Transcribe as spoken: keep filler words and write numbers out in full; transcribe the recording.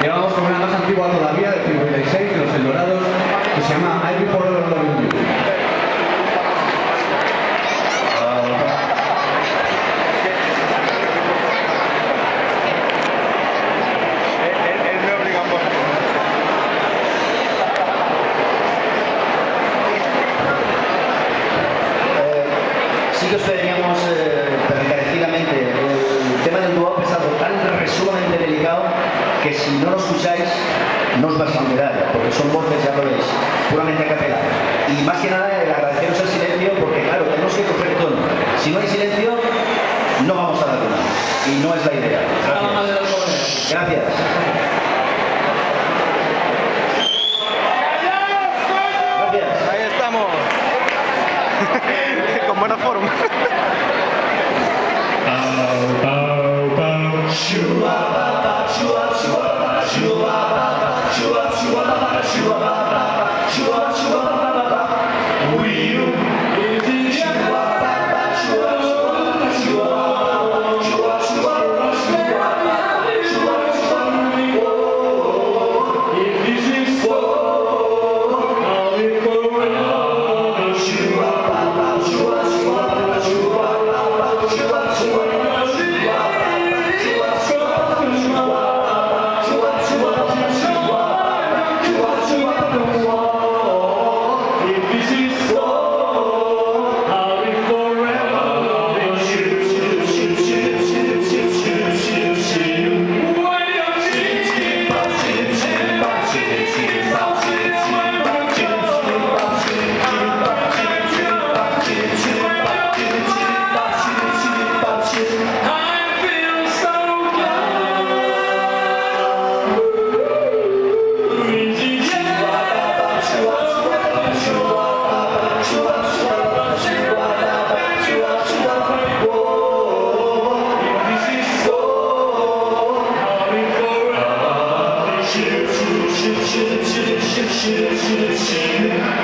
Y ahora vamos con una más antigua todavía, del cincuenta y seis, de los El Dorados, que se llama I'll Be Forever Loving You. Sí que os pediríamos eh, encarecidamente, el tema del dúo es algo tan sumamente delicado que si no lo escucháis no os vais a enterar, porque son voces, ya lo veis, puramente a capela. Y más que nada el agradeceros el silencio, porque claro, tenemos que coger tono. Si no hay silencio, no vamos a dar una. Y no es la idea. Gracias. Gracias. Gracias. Ahí estamos. Con buena forma. Shoot, shoot, shoot, shoot, shoot, shoot, shoot, shoot.